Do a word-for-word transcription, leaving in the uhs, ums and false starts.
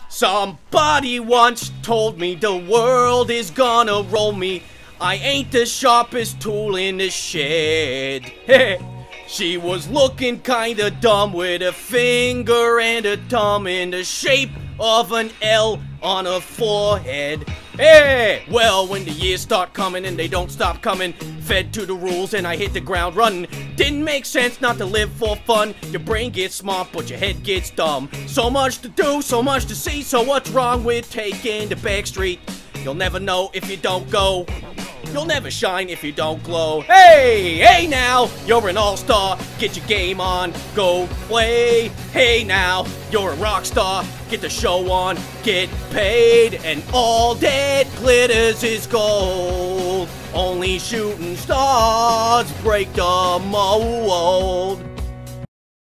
Somebody once told me the world is gonna roll me. I ain't the sharpest tool in the shed. She was looking kinda dumb with a finger and a thumb in the shape of an L on her forehead. Hey! Well, when the years start coming and they don't stop coming, fed to the rules and I hit the ground running. Didn't make sense not to live for fun. Your brain gets smart, but your head gets dumb. So much to do, so much to see, so what's wrong with taking the back street? You'll never know if you don't go. You'll never shine if you don't glow. Hey, hey now, you're an all-star. Get your game on, go play. Hey now, you're a rock star. Get the show on, get paid. And all that glitters is gold. Only shooting stars break the mold.